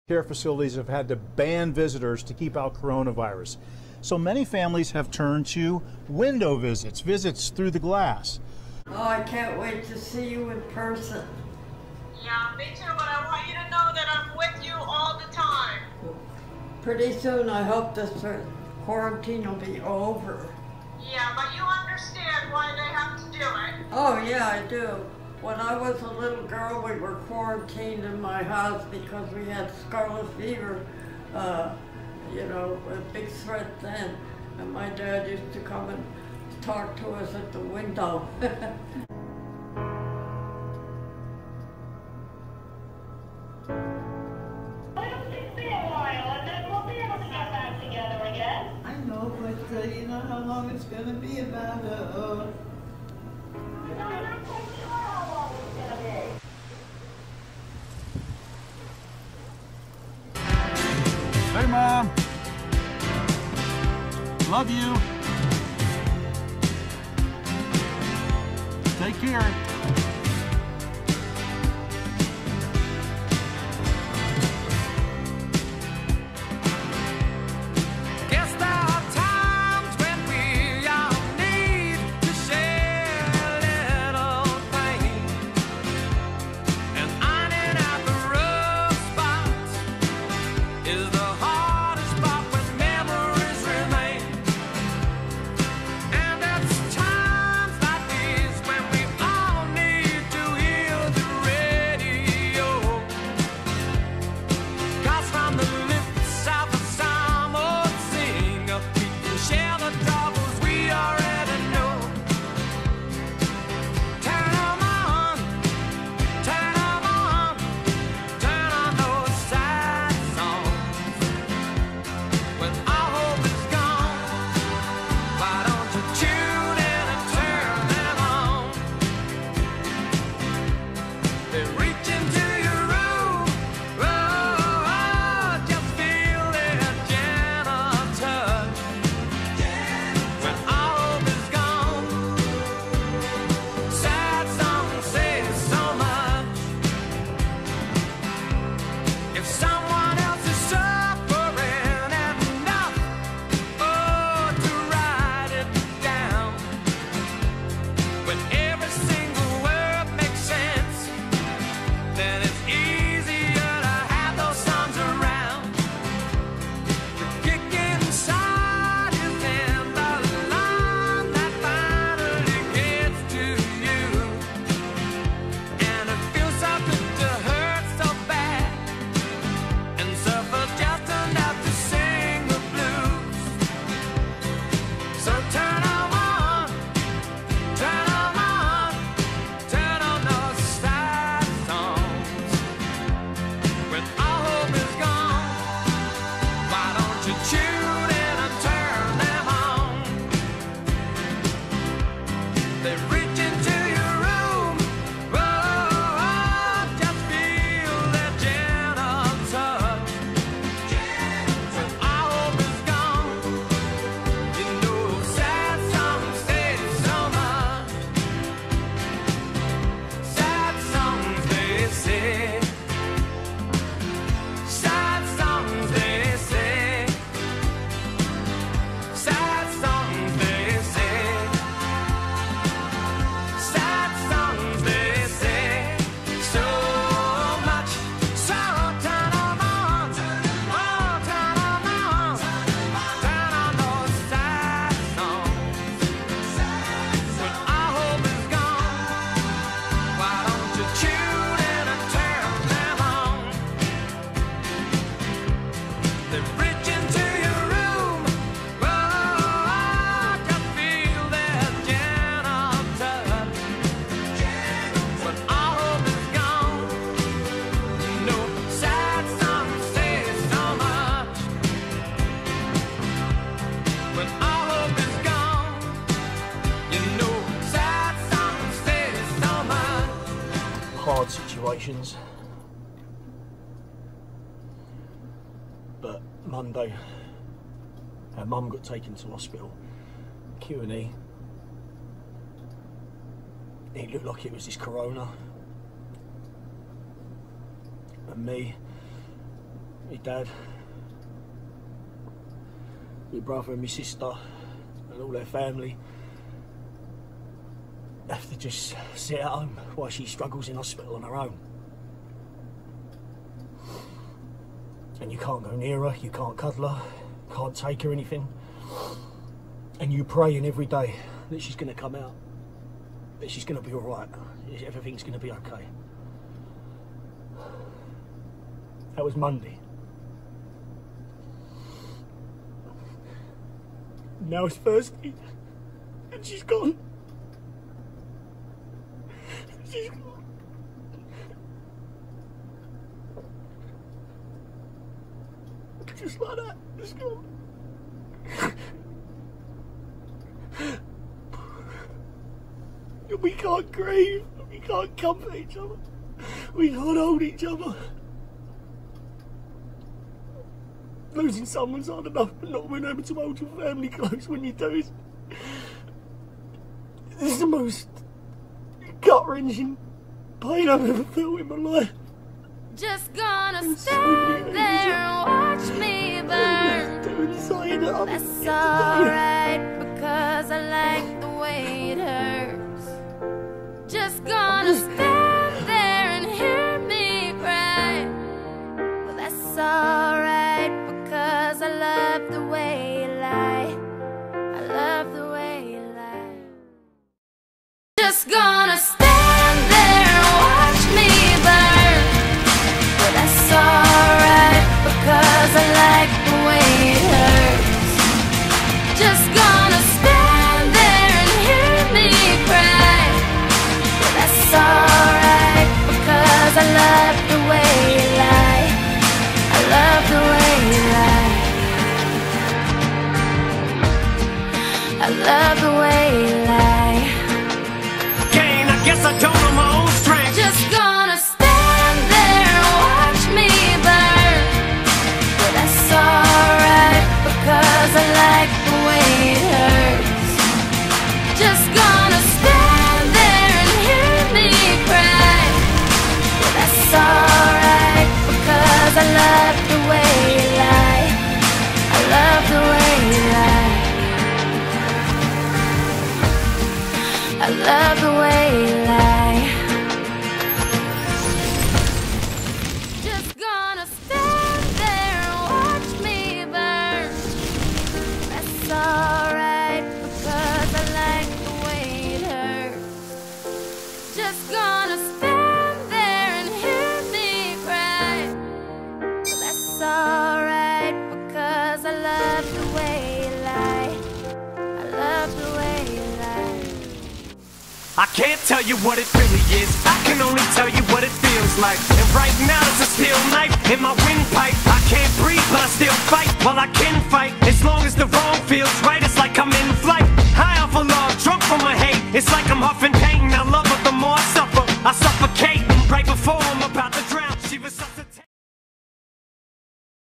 Care facilities have had to ban visitors to keep out coronavirus. So many families have turned to window visits, visits through the glass. Oh, I can't wait to see you in person. Yeah, me too, but I want you to know that I'm with you all the time. Pretty soon, I hope this quarantine will be over. Yeah, but you understand why they have to do it. Oh, yeah, I do. When I was a little girl, we were quarantined in my house because we had scarlet fever, you know, a big threat then. And my dad used to come and talk to us at the window. I know, but you know how long it's going to be about, Hey, Mom. Love you. Take care. Hard situations, but Monday our mum got taken to hospital, Q&E. It looked like it was this corona, and me, my dad, my brother and my sister and all their family have to just sit at home while she struggles in hospital on her own. And you can't go near her, you can't cuddle her, can't take her anything. And you praying every day that she's going to come out, that she's going to be alright, everything's going to be okay. That was Monday. Now it's Thursday, and she's gone. She's gone. Just like that, it's gone. We can't grieve, we can't comfort each other, we can't hold each other. Losing someone's hard enough, but not being able to hold your family close when you do is... This is the most gut-wrenching pain I've ever felt in my life. Just gonna stand there and watch me burn. That's alright, because I like the way it hurts. Just gonna stand there and hear me cry. Well, that's alright, because I love the way you lie. I love the way you lie. Just gonna stand there and watch me burn. Well, that's alright, because I like the way it hurts. Just gonna stand there and hear me cry. Well, that's alright, because I love the way you lie. I love the way you lie. I love the way you lie. Again, I guess I don't know my own strength. Just gonna stand there and watch me burn. Well, that's alright, because I like the way it hurts. Just gonna stand there and hear me cry. Well, that's alright, because I love the way you lie. I love the way you lie. I love the way you lie. Just gonna stand there and watch me burn. That's alright, because I like the way it hurts. Just gonna stand there and hear me cry. Well, that's alright, because I love the way you lie. I love the way you lie. I can't tell you what it really is, I can only tell you what it feels like. And right now there's a steel knife in my windpipe. I can't breathe, but I still fight. Well, I can fight, as long as the wrong feels right. It's like I'm in flight, high off of love, drunk from my hate. It's like I'm